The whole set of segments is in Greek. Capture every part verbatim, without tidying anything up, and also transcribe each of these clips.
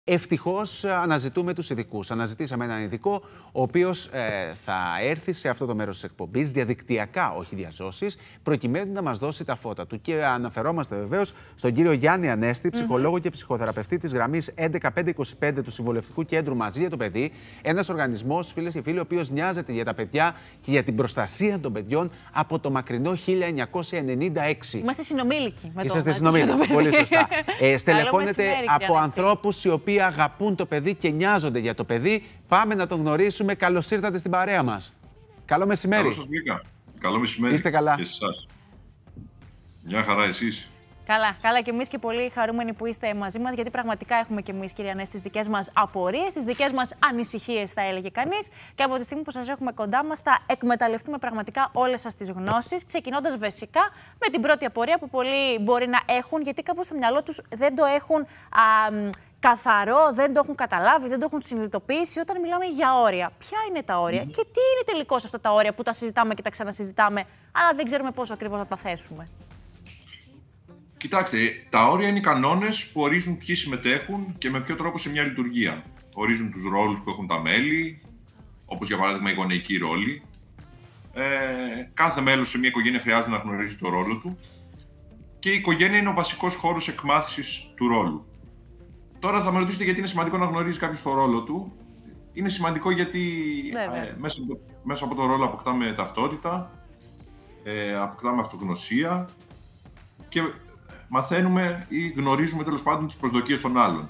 Ευτυχώς αναζητούμε τους ειδικούς. Αναζητήσαμε έναν ειδικό, ο οποίος ε, θα έρθει σε αυτό το μέρος της εκπομπής, διαδικτυακά, όχι διαζώσεις, προκειμένου να μας δώσει τα φώτα του. Και αναφερόμαστε βεβαίως στον κύριο Γιάννη Ανέστη, ψυχολόγο mm-hmm. και ψυχοθεραπευτή της γραμμής έντεκα πεντακόσια είκοσι πέντε του Συμβουλευτικού Κέντρου Μαζί για το Παιδί. Ένας οργανισμός, φίλες και φίλοι, ο οποίος νοιάζεται για τα παιδιά και για την προστασία των παιδιών από το μακρινό χίλια εννιακόσια ενενήντα έξι. Είμαστε συνομήλικοι. Με Είσαστε συνομήλικοι. Πολύ σωστά. ε, στελεχώνεται από ανθρώπους οι οποίοι αγαπούν το παιδί και νοιάζονται για το παιδί. Πάμε να τον γνωρίσουμε. Καλώς ήρθατε στην παρέα μας. Καλό μεσημέρι. Καλώς σας βρήκα. Καλό μεσημέρι. Είστε καλά? Και εσάς. Μια χαρά εσείς. Καλά, καλά και εμείς και πολύ χαρούμενοι που είστε μαζί μας, γιατί πραγματικά έχουμε και εμείς, κύριε Ανέστη, τις δικές μας απορίες, τις δικές μας ανησυχίες, θα έλεγε κανείς. Και από τη στιγμή που σας έχουμε κοντά μας, θα εκμεταλλευτούμε πραγματικά όλες σας τις γνώσεις, ξεκινώντας βασικά με την πρώτη απορία που πολλοί μπορεί να έχουν, γιατί κάπου στο μυαλό τους δεν το έχουν α, καθαρό, δεν το έχουν καταλάβει, δεν το έχουν συνειδητοποιήσει όταν μιλάμε για όρια. Ποια είναι τα όρια mm-hmm. και τι είναι τελικώς αυτά τα όρια που τα συζητάμε και τα ξανασυζητάμε, αλλά δεν ξέρουμε πόσο ακριβώς να τα θέσουμε. Κοιτάξτε, τα όρια είναι οι κανόνες που ορίζουν ποιοι συμμετέχουν και με ποιο τρόπο σε μια λειτουργία. Ορίζουν τους ρόλους που έχουν τα μέλη, όπως για παράδειγμα η γονεϊκή ρόλη. Ε, κάθε μέλος σε μια οικογένεια χρειάζεται να γνωρίζει το ρόλο του και η οικογένεια είναι ο βασικός χώρος εκμάθησης του ρόλου. Τώρα θα με ρωτήσετε γιατί είναι σημαντικό να γνωρίζει κάποιος το ρόλο του. Είναι σημαντικό γιατί ε, μέσα, μέσα από το ρόλο αποκτάμε ταυτότητα, ε, αποκτάμε αυτογνωσία και μαθαίνουμε ή γνωρίζουμε τέλος πάντων τις προσδοκίες των άλλων.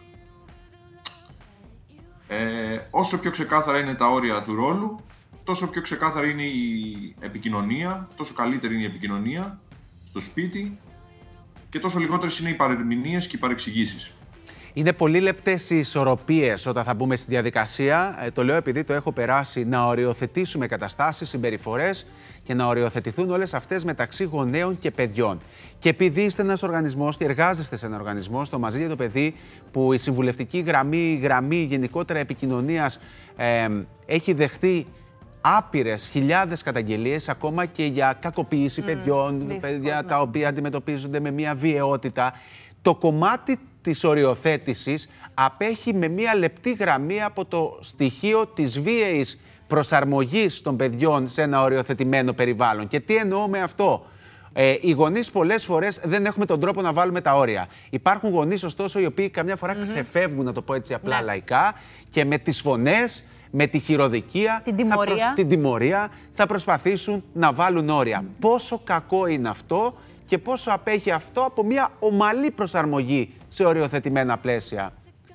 Ε, όσο πιο ξεκάθαρα είναι τα όρια του ρόλου, τόσο πιο ξεκάθαρη είναι η επικοινωνία, τόσο καλύτερη είναι η επικοινωνία στο σπίτι και τόσο λιγότερες είναι οι παρερμηνίες και οι παρεξηγήσεις. Είναι πολύ λεπτές οι ισορροπίες όταν θα μπούμε στη διαδικασία. Ε, το λέω επειδή το έχω περάσει, να οριοθετήσουμε καταστάσεις, συμπεριφορές και να οριοθετηθούν όλες αυτές μεταξύ γονέων και παιδιών. Και επειδή είστε ένας οργανισμός και εργάζεστε σε ένα οργανισμό, στο Μαζί για το Παιδί, που η συμβουλευτική γραμμή, η γραμμή γενικότερα επικοινωνίας ε, έχει δεχτεί άπειρες χιλιάδες καταγγελίες, ακόμα και για κακοποίηση mm, παιδιών, δυστυχώς, παιδιά ναι. τα οποία αντιμετωπίζονται με μια βιαιότητα. Το κομμάτι της οριοθέτησης απέχει με μια λεπτή γραμμή από το στοιχείο της βίαιης προσαρμογής των παιδιών σε ένα οριοθετημένο περιβάλλον. Και τι εννοώ με αυτό? Ε, οι γονείς πολλές φορές δεν έχουμε τον τρόπο να βάλουμε τα όρια. Υπάρχουν γονείς, ωστόσο, οι οποίοι καμιά φορά mm-hmm. ξεφεύγουν, να το πω έτσι απλά ναι. λαϊκά, και με τις φωνές, με τη χειροδικία, την τιμωρία. Θα, προσ... την τιμωρία, θα προσπαθήσουν να βάλουν όρια. Mm. Πόσο κακό είναι αυτό και πόσο απέχει αυτό από μια ομαλή προσαρμογή σε οριοθετημένα πλαίσια?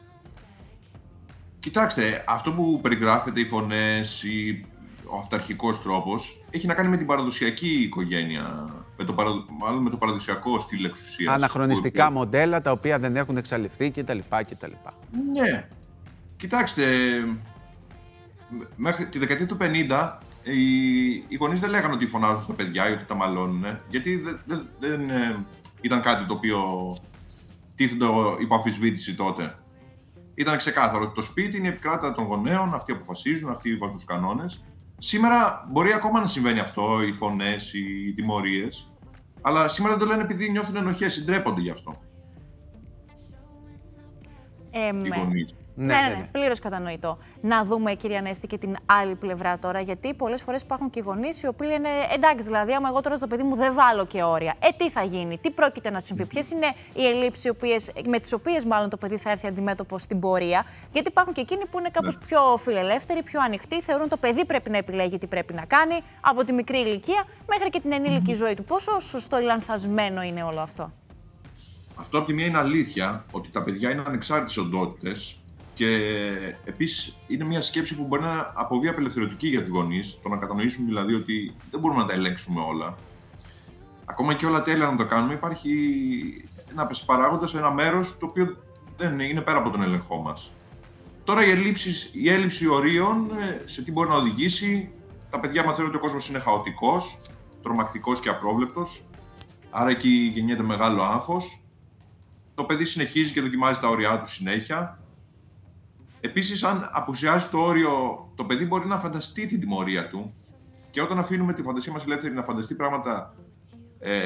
Κοιτάξτε, αυτό που περιγράφεται, οι φωνές, η... ο αυταρχικός τρόπος, έχει να κάνει με την παραδοσιακή οικογένεια, με το, παραδο... μάλλον με το παραδοσιακό στυλ εξουσίας. Αναχρονιστικά που... μοντέλα τα οποία δεν έχουν εξαλειφθεί κτλ. κτλ. Ναι. Κοιτάξτε, μέχρι τη δεκαετία του πενήντα οι, οι γονείς δεν λέγανε ότι φωνάζουν στα παιδιά ή ότι τα μαλώνουν, γιατί δεν, δεν, δεν ε, ήταν κάτι το οποίο τίθεται υπό αμφισβήτηση τότε. Ήταν ξεκάθαρο ότι το σπίτι είναι η επικράτεια των γονέων, αυτοί αποφασίζουν, αυτοί βάζουν τους κανόνες. Σήμερα μπορεί ακόμα να συμβαίνει αυτό, οι φωνές, οι τιμωρίες, αλλά σήμερα δεν το λένε επειδή νιώθουν ενοχές, συντρέπονται γι' αυτό. Ε, οι γονείς. Ναι, ναι, ναι, ναι. Πλήρως κατανοητό. Να δούμε, κύριε Ανέστη, και την άλλη πλευρά τώρα, γιατί πολλές φορές υπάρχουν και γονείς οι οποίοι λένε εντάξει, δηλαδή, άμα εγώ τώρα στο παιδί μου δεν βάλω και όρια, ε, τι θα γίνει, τι πρόκειται να συμβεί, ποιες είναι οι ελλείψεις με τις οποίες μάλλον το παιδί θα έρθει αντιμέτωπο στην πορεία. Γιατί υπάρχουν και εκείνοι που είναι κάπως ναι. πιο φιλελεύθεροι, πιο ανοιχτοί, θεωρούν το παιδί πρέπει να επιλέγει τι πρέπει να κάνει από τη μικρή ηλικία μέχρι και την ενήλικη mm-hmm. ζωή του. Πόσο σωστό ή λανθασμένο είναι όλο αυτό? Αυτό από τη μία είναι αλήθεια, ότι τα παιδιά είναι ανεξάρτητες οντότητες. Και επίσης είναι μια σκέψη που μπορεί να αποβεί απελευθερωτική για τους γονείς, το να κατανοήσουν δηλαδή ότι δεν μπορούμε να τα ελέγξουμε όλα. Ακόμα και όλα τέλεια να το κάνουμε, υπάρχει ένα παράγοντας, ένα μέρος το οποίο δεν είναι πέρα από τον έλεγχό μας. Τώρα η, ελλείψη, η έλλειψη ορίων σε τι μπορεί να οδηγήσει, τα παιδιά μαθαίνουν ότι ο κόσμος είναι χαοτικός, τρομακτικός και απρόβλεπτος, άρα εκεί γεννιέται μεγάλο άγχος. Το παιδί συνεχίζει και δοκιμάζει τα όρια του συνέχεια. Επίσης, αν απουσιάζει το όριο, το παιδί μπορεί να φανταστεί την τιμωρία του και όταν αφήνουμε τη φαντασία μας ελεύθερη να φανταστεί πράγματα ε,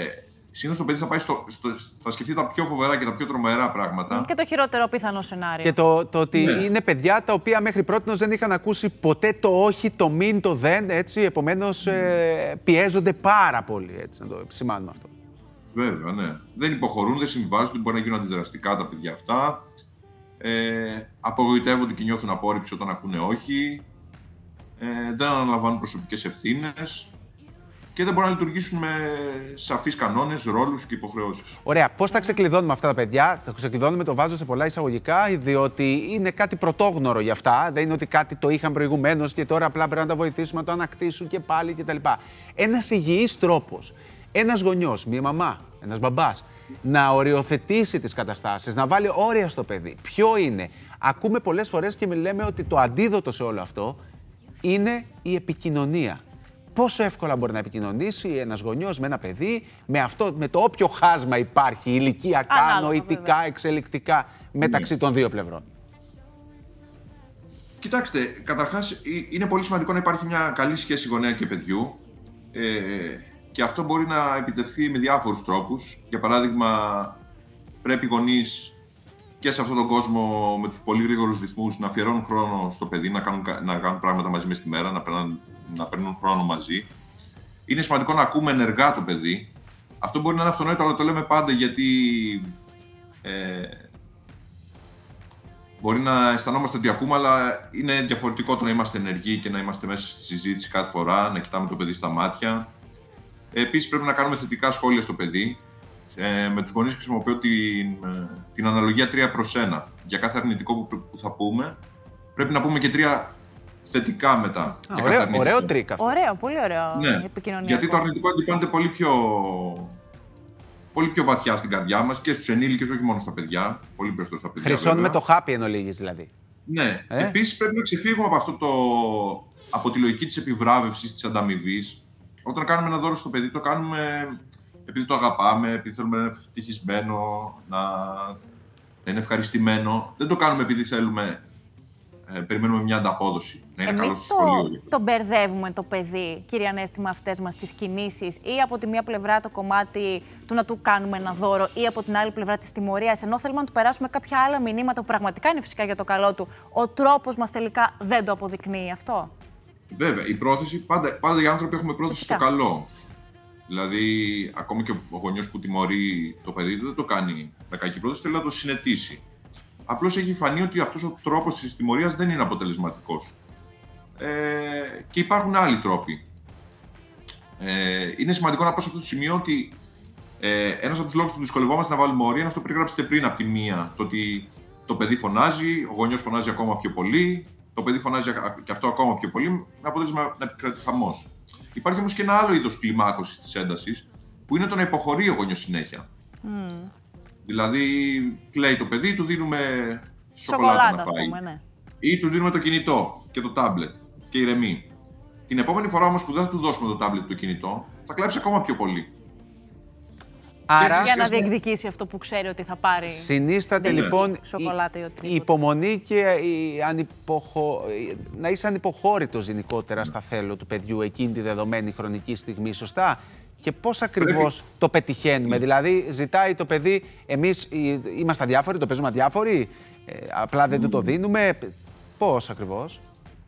συνήθως το παιδί θα πάει στο, στο, θα σκεφτεί τα πιο φοβερά και τα πιο τρομερά πράγματα. Και το χειρότερο πιθανό σενάριο. Και το, το ότι ναι. είναι παιδιά τα οποία μέχρι πρότινος δεν είχαν ακούσει ποτέ το όχι, το μην, το δεν, έτσι, επομένως ε, πιέζονται πάρα πολύ, έτσι, να το επισημάνουμε αυτό. Βέβαια, ναι. Δεν υποχωρούν, δεν συμβιβάζονται, μπορεί να γίνουν αντιδραστικά τα παιδιά αυτά. Ε, απογοητεύονται και νιώθουν απόρριψη όταν ακούνε όχι. Ε, δεν αναλαμβάνουν προσωπικές ευθύνες. Και δεν μπορούν να λειτουργήσουν με σαφείς κανόνες, ρόλους και υποχρεώσεις. Ωραία. Πώς τα ξεκλειδώνουμε αυτά τα παιδιά? Τα ξεκλειδώνουμε, το βάζω σε πολλά εισαγωγικά, διότι είναι κάτι πρωτόγνωρο για αυτά. Δεν είναι ότι κάτι το είχαν προηγουμένως και τώρα απλά πρέπει να τα βοηθήσουμε να το ανακτήσουν και πάλι κτλ. Ένας υγιής τρόπος, ένας γονιός, μία μαμά, ένας μπαμπάς, να οριοθετήσει τις καταστάσεις, να βάλει όρια στο παιδί. Ποιο είναι? Ακούμε πολλές φορές και λέμε ότι το αντίδοτο σε όλο αυτό είναι η επικοινωνία. Πόσο εύκολα μπορεί να επικοινωνήσει ένας γονιός με ένα παιδί, με, αυτό, με το όποιο χάσμα υπάρχει, ηλικιακά, Ανάλογα, νοητικά, βέβαια. εξελικτικά, μεταξύ των δύο πλευρών. Κοιτάξτε, καταρχάς είναι πολύ σημαντικό να υπάρχει μια καλή σχέση γονέα και παιδιού ε, και αυτό μπορεί να επιτευχθεί με διάφορους τρόπους. Για παράδειγμα, πρέπει οι γονείς και σε αυτόν τον κόσμο με τους πολύ γρήγορους ρυθμούς να αφιερώνουν χρόνο στο παιδί, να κάνουν, να κάνουν πράγματα μαζί μες τη μέρα, να παίρνουν, να παίρνουν χρόνο μαζί. Είναι σημαντικό να ακούμε ενεργά το παιδί. Αυτό μπορεί να είναι αυτονόητο, αλλά το λέμε πάντα γιατί ε, μπορεί να αισθανόμαστε ότι ακούμε, αλλά είναι διαφορετικό το να είμαστε ενεργοί και να είμαστε μέσα στη συζήτηση κάθε φορά, να κοιτάμε το παιδί στα μάτια. Επίσης, πρέπει να κάνουμε θετικά σχόλια στο παιδί. Ε, με τους γονείς χρησιμοποιώ την, την αναλογία τρία προς ένα. Για κάθε αρνητικό που, που θα πούμε, πρέπει να πούμε και τρία θετικά μετά. Α, για ωραίο, κάθε ωραίο τρίκ αυτό. Ωραίο, πολύ ωραίο ναι, επικοινωνία. γιατί το αρνητικό αντιπάνεται πολύ πιο, πολύ πιο βαθιά στην καρδιά μας και στους ενήλικες, όχι μόνο στα παιδιά. Πολύ περισσότερο στα παιδιά. Χρυσώνουμε βέβαια. το χάπι εν ολίγης δηλαδή. Ναι. Ε? Επίσης πρέπει να ξεφύγουμε από, αυτό το, από τη λογική της επιβράβευσης, της ανταμοιβής. Όταν κάνουμε ένα δώρο στο παιδί, το κάνουμε επειδή το αγαπάμε, επειδή θέλουμε να είναι ευτυχισμένο, να είναι ευχαριστημένο. Δεν το κάνουμε επειδή θέλουμε, ε, περιμένουμε μια ανταπόδοση, να είναι καλό στο σχολείο. Εμείς το, το μπερδεύουμε το παιδί, κύριε Ανέστη, με αυτές μας τις κινήσεις, ή από τη μία πλευρά το κομμάτι του να του κάνουμε ένα δώρο, ή από την άλλη πλευρά της τιμωρίας, ενώ θέλουμε να του περάσουμε κάποια άλλα μηνύματα που πραγματικά είναι φυσικά για το καλό του. Ο τρόπος μας τελικά δεν το αποδεικνύει αυτό. Βέβαια, η πρόθεση, πάντα, πάντα οι άνθρωποι έχουμε πρόθεση Φυσικά. στο καλό. Δηλαδή, ακόμη και ο γονιός που τιμωρεί το παιδί του δεν το κάνει με κακή πρόθεση, θέλει να το συνετίσει. Απλώς έχει φανεί ότι αυτός ο τρόπος της τιμωρίας δεν είναι αποτελεσματικός. Ε, και υπάρχουν άλλοι τρόποι. Ε, είναι σημαντικό να πω σε αυτό το σημείο ότι ε, ένας από τους λόγους που δυσκολευόμαστε να βάλουμε όρια είναι αυτό που περιγράψετε πριν από τη μία. Το ότι το παιδί φωνάζει, ο γονιός φωνάζει ακόμα πιο πολύ, το παιδί φωνάζει και αυτό ακόμα πιο πολύ, με αποτέλεσμα να επικρατεί χαμός. Υπάρχει όμως και ένα άλλο είδος κλιμάκωσης της έντασης, που είναι το να υποχωρεί ο γονιός συνέχεια. Mm. Δηλαδή, κλαίει το παιδί, του δίνουμε σοκολάτα, σοκολάτα να φάει. Πούμε, ναι. Ή του δίνουμε το κινητό και το τάμπλετ και ηρεμεί. Την επόμενη φορά όμως που δεν θα του δώσουμε το τάμπλετ και το κινητό, θα κλάψει ακόμα πιο πολύ. Άρα, για να διεκδικήσει αυτό που ξέρει ότι θα πάρει. Συνίσταται λοιπόν σοκολάτα ή η υπομονή και η ανυποχω... να είσαι ανυποχώρητος γενικότερα στα θέλω του παιδιού εκείνη τη δεδομένη χρονική στιγμή, σωστά. Και πώς ακριβώς Πρέπει. το πετυχαίνουμε, δηλαδή ζητάει το παιδί, εμείς είμαστε αδιάφοροι, το παίζουμε αδιάφοροι, ε, απλά δεν mm. του το δίνουμε, πώς ακριβώς?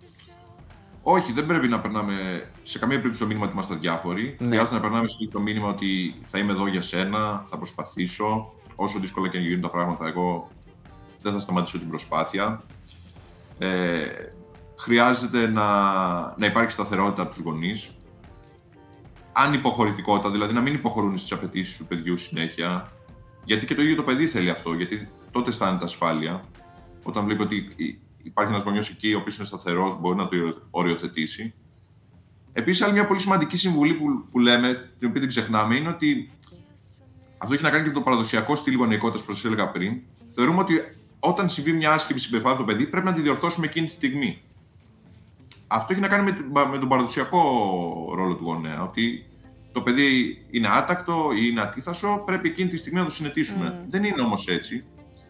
Όχι, δεν πρέπει να περνάμε σε καμία περίπτωση το μήνυμα ότι είμαστε αδιάφοροι. Ναι. Χρειάζεται να περνάμε το μήνυμα ότι θα είμαι εδώ για σένα, θα προσπαθήσω. Όσο δύσκολα και να γίνουν τα πράγματα, εγώ δεν θα σταματήσω την προσπάθεια. Ε, χρειάζεται να, να υπάρχει σταθερότητα από τους γονείς. Ανυποχωρητικότητα, δηλαδή να μην υποχωρούν στις απαιτήσεις του παιδιού συνέχεια. Γιατί και το ίδιο το παιδί θέλει αυτό, γιατί τότε αισθάνεται ασφάλεια. Όταν βλέπει ότι υπάρχει ένας γονιός εκεί, ο οποίος είναι σταθερός, μπορεί να το οριοθετήσει. Επίσης, άλλη μια πολύ σημαντική συμβουλή που, που λέμε, την οποία δεν ξεχνάμε, είναι ότι αυτό έχει να κάνει και με το παραδοσιακό στυλ γονεϊκότητας, όπως έλεγα πριν. Θεωρούμε ότι όταν συμβεί μια άσχημη συμπεριφορά από το παιδί, πρέπει να τη διορθώσουμε εκείνη τη στιγμή. Αυτό έχει να κάνει με, με τον παραδοσιακό ρόλο του γονέα. Ότι το παιδί είναι άτακτο ή είναι ατίθασο, πρέπει εκείνη τη στιγμή να το συνετίσουμε. Mm. Δεν είναι όμως έτσι.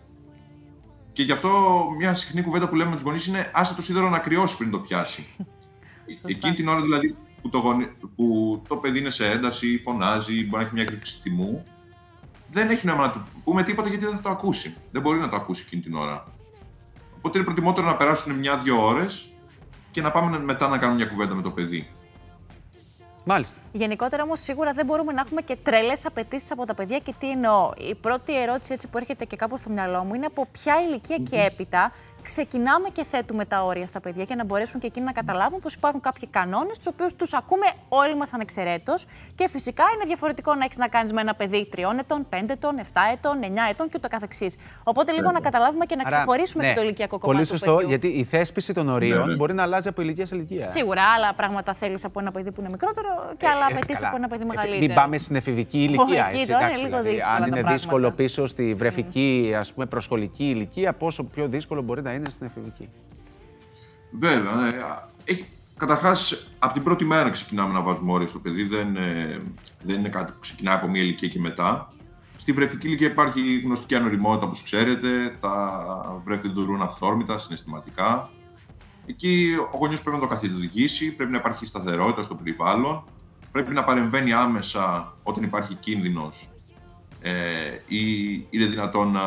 Και γι' αυτό μια συχνή κουβέντα που λέμε με τους γονείς είναι άσε το σίδερο να κρυώσει πριν το πιάσει. Εκείνη την ώρα δηλαδή που το, γονι... που το παιδί είναι σε ένταση, φωνάζει, μπορεί να έχει μια έκρηξη θυμού, δεν έχει νόημα να του πούμε τίποτα γιατί δεν θα το ακούσει. Δεν μπορεί να το ακούσει εκείνη την ώρα. Οπότε είναι προτιμότερο να περάσουν μια-δύο ώρες και να πάμε μετά να κάνουμε μια κουβέντα με το παιδί. Μάλιστα. Γενικότερα όμως σίγουρα δεν μπορούμε να έχουμε και τρελές απαιτήσεις από τα παιδιά. Και τι εννοώ? Η πρώτη ερώτηση έτσι που έρχεται και κάπως στο μυαλό μου είναι από ποια ηλικία mm-hmm. και έπειτα ξεκινάμε και θέτουμε τα όρια στα παιδιά για να μπορέσουν και εκείνοι να καταλάβουν πως υπάρχουν κάποιοι κανόνες, τους οποίους τους ακούμε όλοι μας ανεξαιρέτως. Και φυσικά είναι διαφορετικό να έχεις να κάνεις με ένα παιδί τριών ετών, πέντε ετών, επτά ετών, εννιά ετών και ούτω καθεξής. Οπότε λίγο yeah. να καταλάβουμε και να Άρα, ξεχωρίσουμε ναι, και το ηλικιακό κομμάτι. Πολύ σωστό, γιατί η θέσπιση των ορίων yeah. μπορεί να αλλάζει από ηλικία σε ηλικία. Σίγουρα, άλλα πράγματα θέλεις από ένα παιδί που είναι μικρότερο και άλλα ε, απαιτείς από ένα παιδί μεγαλύτερο. Μην πάμε στην εφηβική ηλικία. Oh, έτσι, τώρα εντάξει, είναι λίγο δηλαδή, αν είναι πράγματα. δύσκολο πίσω στη βρεφική, ας πούμε, προσχολική ηλικία, πόσο πιο δύσκολο μπορεί να είναι στην εφηβική. Βέβαια. Ναι. Έχει, καταρχάς, από την πρώτη μέρα ξεκινάμε να βάζουμε όρια στο παιδί. Δεν, ε, δεν είναι κάτι που ξεκινάει από μια ηλικία και μετά. Στη βρεφική ηλικία υπάρχει γνωστική ανοριμότητα, όπως ξέρετε. Τα βρέφη δεν δωρούν αυθόρμητα, συναισθηματικά. Εκεί ο γονιός πρέπει να το καθοδηγήσει, πρέπει να υπάρχει σταθερότητα στο περιβάλλον, πρέπει να παρεμβαίνει άμεσα όταν υπάρχει κίνδυνος ε, ή είναι δυνατόν να,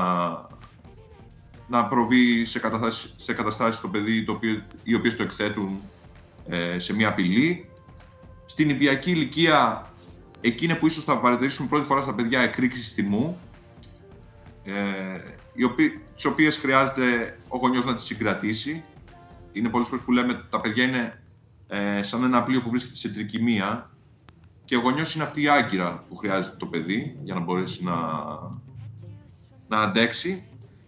να προβεί σε καταστάσεις, σε καταστάσεις στο παιδί το οποίο, οι οποίες το εκθέτουν ε, σε μια απειλή. Στην νηπιακή ηλικία, εκείνη που ίσως θα παρατηρήσουν πρώτη φορά στα παιδιά εκρήξεις θυμού, ε, τις οποίες χρειάζεται ο γονιός να τις συγκρατήσει. Είναι πολλές φορές που λέμε τα παιδιά είναι ε, σαν ένα πλοίο που βρίσκεται σε τρικυμία και ο γονιός είναι αυτή η άγκυρα που χρειάζεται το παιδί για να μπορέσει να, να αντέξει.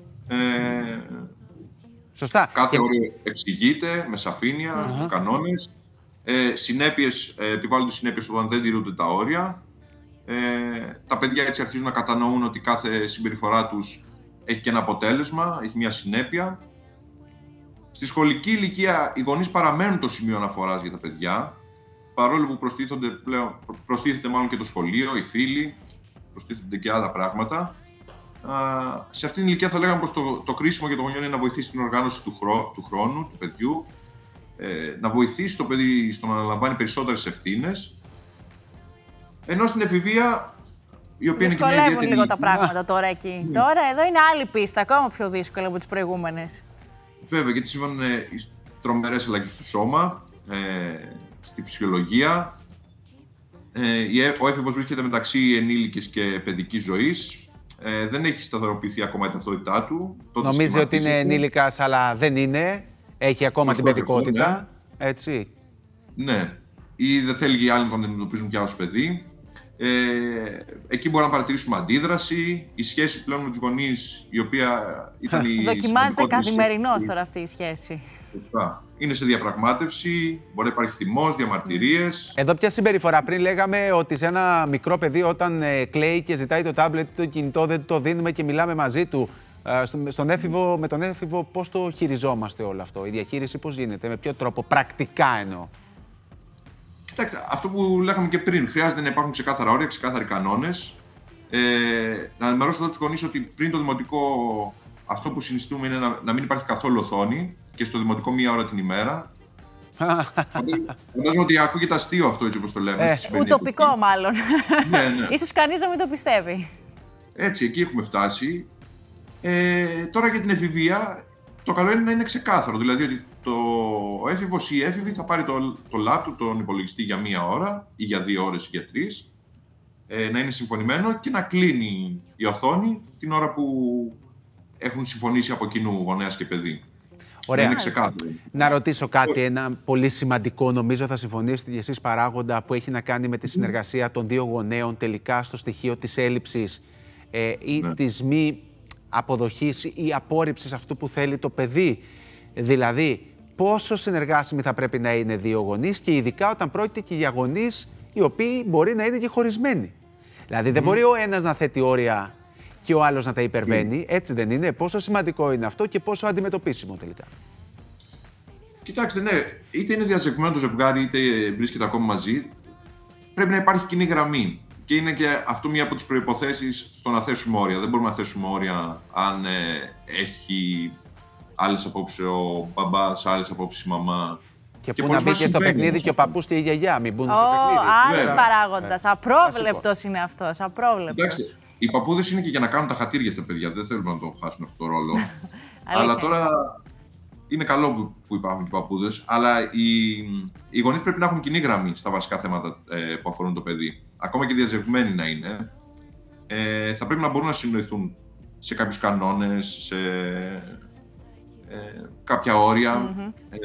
Ε, Σωστά. Κάθε και... όριο εξηγείται με σαφήνεια uh-huh. στους κανόνες. Ε, συνέπειες, ε, επιβάλλονται συνέπειες όταν δεν τηρούνται τα όρια. Ε, τα παιδιά έτσι αρχίζουν να κατανοούν ότι κάθε συμπεριφορά τους έχει και ένα αποτέλεσμα, έχει μια συνέπεια. Στη σχολική ηλικία οι γονείς παραμένουν το σημείο αναφοράς για τα παιδιά, παρόλο που προστίθενται πλέον, προστίθεται μάλλον και το σχολείο, οι φίλοι, προστίθενται και άλλα πράγματα. Α, σε αυτήν την ηλικία θα λέγαμε πως το, το κρίσιμο για το γονιό είναι να βοηθήσει την οργάνωση του, χρό, του χρόνου, του παιδιού, ε, να βοηθήσει το παιδί στο να αναλαμβάνει περισσότερες ευθύνες, ενώ στην εφηβεία, η οποία δυσκολεύουν είναι και μια ιδιαίτερη... λίγο τα πράγματα τώρα εκεί. Mm. Τώρα εδώ είναι άλλη πίστα, ακόμα πιο δύσκολα από τις προηγούμενες. Βέβαια, γιατί συμβαίνουν τρομερές αλλαγές στο σώμα, ε, στη φυσιολογία. Ε, ο έφηβος βρίσκεται μεταξύ ενήλικης και παιδικής ζωής. Ε, δεν έχει σταθεροποιηθεί ακόμα η ταυτότητά του. Τότε νομίζει ότι είναι ενήλικας, αλλά δεν είναι. Έχει ακόμα Σωστό, την παιδικότητα. Αυτό, ναι. Έτσι. Ναι. Ή δεν θέλει οι άλλοι να τον αντιμετωπίζουν πια ως παιδί. Ε, εκεί μπορούμε να παρατηρήσουμε αντίδραση, η σχέση πλέον με τους γονείς, η οποία ήταν η δοκιμάζεται καθημερινώς τώρα αυτή η σχέση. Είναι σε διαπραγμάτευση, μπορεί να υπάρχει θυμός, διαμαρτυρίες. Εδώ ποια συμπεριφορά? Πριν λέγαμε ότι σε ένα μικρό παιδί όταν ε, κλαίει και ζητάει το τάμπλετ, το κινητό δεν το δίνουμε και μιλάμε μαζί του. Ε, στον έφηβο, με τον έφηβο πώς το χειριζόμαστε όλο αυτό? Η διαχείριση πώς γίνεται, με ποιο τρόπο, πρακτικά εννοώ? Κοιτάξτε, αυτό που λέγαμε και πριν, χρειάζεται να υπάρχουν ξεκάθαρα όρια, ξεκάθαροι κανόνες. Ε, να ενημερώσω εδώ τους γονείς ότι πριν το δημοτικό, αυτό που συνιστούμε είναι να, να μην υπάρχει καθόλου οθόνη και στο δημοτικό μία ώρα την ημέρα. Φαντάζομαι ότι ακούγεται αστείο αυτό, έτσι όπως το λέμε. Ε, ουτοπικό μάλλον. Ναι, ναι. Ίσως κανείς να μην το πιστεύει. Έτσι, εκεί έχουμε φτάσει. Ε, τώρα για την εφηβεία, το καλό είναι να είναι ξεκάθαρο. Δηλαδή ότι το, ο έφηβος ή η έφηβη θα πάρει το, το λάπτοπ, τον υπολογιστή για μία ώρα ή για δύο ώρες ή για τρεις, ε, να είναι συμφωνημένο και να κλείνει η οθόνη την ώρα που έχουν συμφωνήσει από κοινού γονέας και παιδί. Ωραία. Να είναι ξεκάθαρο. Να ρωτήσω κάτι, ένα πολύ σημαντικό, νομίζω θα συμφωνήσετε και εσείς, παράγοντα, που έχει να κάνει με τη συνεργασία των δύο γονέων τελικά στο στοιχείο της έλλειψης ε, ή ναι. της μη αποδοχής ή απόρριψης αυτού που θέλει το παιδί. Δηλαδή, πόσο συνεργάσιμοι θα πρέπει να είναι δύο γονείς και ειδικά όταν πρόκειται και για γονείς οι οποίοι μπορεί να είναι και χωρισμένοι. Δηλαδή, δεν mm. μπορεί ο ένας να θέτει όρια και ο άλλος να τα υπερβαίνει. Mm. Έτσι δεν είναι? Πόσο σημαντικό είναι αυτό και πόσο αντιμετωπίσιμο τελικά? Κοιτάξτε, ναι, είτε είναι διαζευμένο το ζευγάρι, είτε βρίσκεται ακόμα μαζί, πρέπει να υπάρχει κοινή γραμμή. Και είναι και αυτό μία από τις προϋποθέσεις στο να θέσουμε όρια. Δεν μπορούμε να θέσουμε όρια αν ε, έχει άλλες απόψεις ο μπαμπάς, άλλες απόψεις η μαμά. Και, και πού να μπει και στο παιχνίδι και ο παππούς και η γιαγιά, μην μπουν oh, στο παιχνίδι. Άλλος παράγοντας. Yeah. Απρόβλεπτος είναι αυτός. Απρόβλεπτος. Εντάξει, οι παππούδες είναι και για να κάνουν τα χατήρια στα παιδιά. Δεν θέλουμε να το χάσουν αυτό το ρόλο. Αλλά τώρα είναι καλό που, που υπάρχουν οι παππούδες. Αλλά οι, οι γονείς πρέπει να έχουν κοινή γραμμή στα βασικά θέματα ε, που αφορούν το παιδί. Ακόμα και διαζευγμένοι να είναι. Ε, θα πρέπει να μπορούν να συνοηθούν σε κάποιους κανόνες, σε ε, κάποια όρια. Mm-hmm. ε,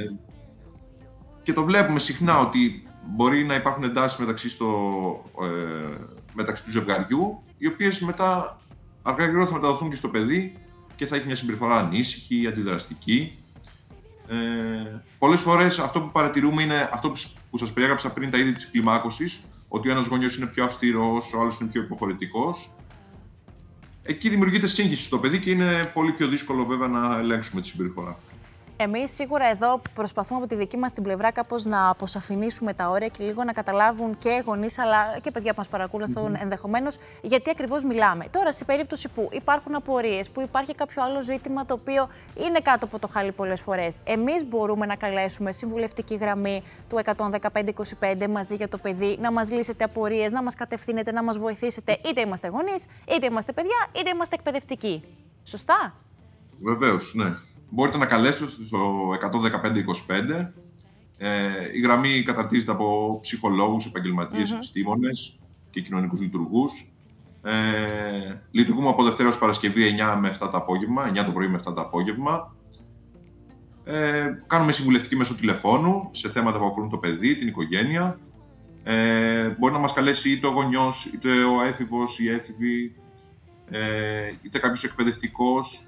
και το βλέπουμε συχνά ότι μπορεί να υπάρχουν εντάσεις μεταξύ, στο, ε, μεταξύ του ζευγαριού, οι οποίες μετά αργά γρήγορα θα μεταδοθούν και στο παιδί και θα έχει μια συμπεριφορά ανήσυχη, αντιδραστική. Ε, πολλές φορές αυτό που παρατηρούμε είναι αυτό που σας περιέγραψα πριν, τα είδη της κλιμάκωσης, ότι ο ένας γονιός είναι πιο αυστηρός, ο άλλος είναι πιο υποχωρητικός. Εκεί δημιουργείται σύγχυση στο παιδί και είναι πολύ πιο δύσκολο βέβαια να ελέγξουμε τη συμπεριφορά. Εμείς σίγουρα εδώ προσπαθούμε από τη δική μας την πλευρά κάπως να αποσαφηνίσουμε τα όρια και λίγο να καταλάβουν και γονείς αλλά και παιδιά που μας παρακολουθούν mm-hmm. ενδεχομένως γιατί ακριβώς μιλάμε. Τώρα, σε περίπτωση που υπάρχουν απορίες, που υπάρχει κάποιο άλλο ζήτημα το οποίο είναι κάτω από το χαλί πολλές φορές, εμείς μπορούμε να καλέσουμε συμβουλευτική γραμμή του εκατόν δεκαπέντε είκοσι πέντε μαζί για το παιδί, να μας λύσετε απορίες, να μας κατευθύνετε, να μας βοηθήσετε. Είτε είμαστε γονείς, είτε είμαστε παιδιά, είτε είμαστε εκπαιδευτικοί. Σωστά? Βεβαίως, ναι. Μπορείτε να καλέσετε στο εκατόν δεκαπέντε είκοσι πέντε. Ε, η γραμμή καταρτίζεται από ψυχολόγους, επαγγελματίες, mm-hmm. επιστήμονες και κοινωνικούς λειτουργούς. Ε, λειτουργούμε από Δευτέρα ως Παρασκευή εννιά με εφτά το απόγευμα, εννιά το πρωί με εφτά το απόγευμα. Ε, κάνουμε συμβουλευτική μέσω τηλεφώνου σε θέματα που αφορούν το παιδί, την οικογένεια. Ε, μπορεί να μας καλέσει είτε ο γονιός, είτε ο έφηβος, η έφηβη, ε, είτε κάποιος εκπαιδευτικός.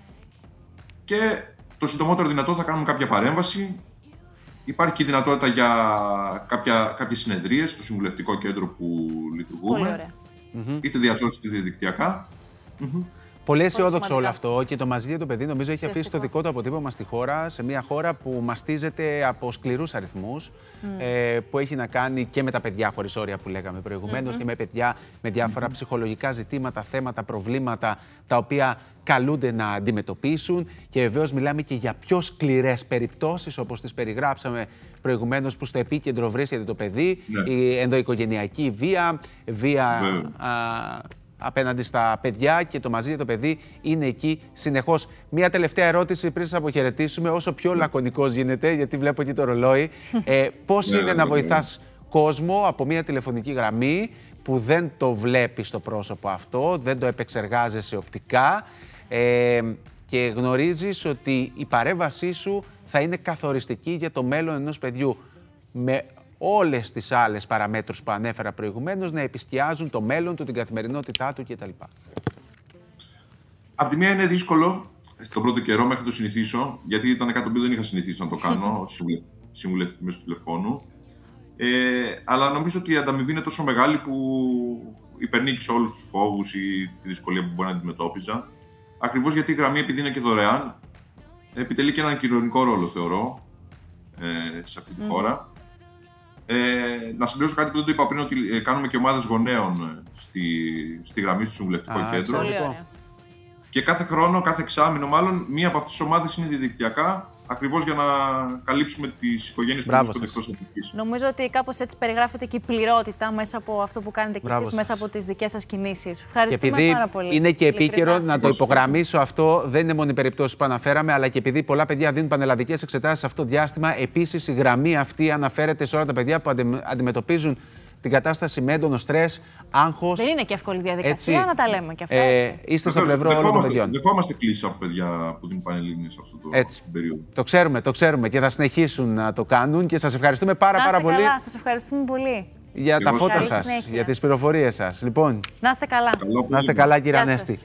Και το συντομότερο δυνατό θα κάνουμε κάποια παρέμβαση. Υπάρχει και η δυνατότητα για κάποια, κάποιες συνεδρίες στο συμβουλευτικό κέντρο που λειτουργούμε. Mm-hmm. Είτε διασώσεις είτε διαδικτυακά. Mm-hmm. Πολύ αισιόδοξο όλο αυτό και το μαζί για το παιδί νομίζω έχει αφήσει το δικό του αποτύπωμα στη χώρα, σε μια χώρα που μαστίζεται από σκληρούς αριθμούς, mm. ε, που έχει να κάνει και με τα παιδιά χωρίς όρια που λέγαμε προηγουμένως mm-hmm. και με παιδιά με διάφορα mm-hmm. ψυχολογικά ζητήματα, θέματα, προβλήματα τα οποία καλούνται να αντιμετωπίσουν και βεβαίως μιλάμε και για πιο σκληρές περιπτώσεις όπως τις περιγράψαμε προηγουμένως που στο επίκεντρο βρίσκεται το παιδί, yeah. η ενδοοικογενειακή βία, βία yeah. α, απέναντι στα παιδιά και το μαζί για το παιδί είναι εκεί συνεχώς. Μία τελευταία ερώτηση πριν σας αποχαιρετήσουμε, όσο πιο λακωνικός γίνεται, γιατί βλέπω εκεί το ρολόι. Ε, πώς είναι να βοηθάς κόσμο από μία τηλεφωνική γραμμή που δεν το βλέπει στο πρόσωπο αυτό, δεν το επεξεργάζεσαι οπτικά ε, και γνωρίζεις ότι η παρέμβασή σου θα είναι καθοριστική για το μέλλον ενός παιδιού. Με όλες τις άλλες παραμέτρους που ανέφερα προηγουμένως να επισκιάζουν το μέλλον του, την καθημερινότητά του κτλ. Απ' τη μία είναι δύσκολο τον πρώτο καιρό μέχρι να το συνηθίσω, γιατί ήταν κάτι που δεν είχα συνηθίσει να το κάνω, συμβουλευτική μέσω του τηλεφώνου. Ε, αλλά νομίζω ότι η ανταμοιβή είναι τόσο μεγάλη που υπερνίκησε όλους τους φόβους ή τη δυσκολία που μπορεί να αντιμετώπιζα. Ακριβώς γιατί η γραμμή, επειδή είναι και δωρεάν, επιτελεί και έναν κοινωνικό ρόλο, θεωρώ, ε, σε αυτή τη mm. χώρα. Ε, να συμπληρώσω κάτι που δεν το είπα πριν, ότι ε, κάνουμε και ομάδες γονέων στη, στη γραμμή στο συμβουλευτικό Α, κέντρο. Πολύ και κάθε χρόνο, κάθε εξάμηνο μάλλον, μία από αυτές τις ομάδες είναι διαδικτυακά, ακριβώς για να καλύψουμε τις οικογένειες που βρίσκονται εκτός Αττικής. Νομίζω ότι κάπως έτσι περιγράφεται και η πληρότητα μέσα από αυτό που κάνετε και εσείς, μέσα από τις δικές σας κινήσεις. Ευχαριστούμε και πάρα πολύ. Είναι και επίκαιρο να το υπογραμμίσω αυτό, δεν είναι μόνο οι περιπτώσεις που αναφέραμε, αλλά και επειδή πολλά παιδιά δίνουν πανελλαδικές εξετάσεις αυτό το διάστημα, επίσης η γραμμή αυτή αναφέρεται σε όλα τα παιδιά που αντιμετωπίζουν την κατάσταση με έντονο στρες, άγχος. Δεν είναι και εύκολη διαδικασία, έτσι, να τα λέμε και αυτά. Ε, είστε στο πλευρό όλων των παιδιών. Δεχόμαστε κλήσεις από παιδιά που δίνουν πανελλήνιες σε αυτό το έτσι. περίοδο. Το ξέρουμε, το ξέρουμε και θα συνεχίσουν να το κάνουν και σας ευχαριστούμε πάρα, πάρα πολύ. Καλά, σας ευχαριστούμε πολύ. Για τα φώτα σας, για τις πληροφορίες σας. Λοιπόν, να είστε καλά. Να είστε καλά, κύριε Ανέστη.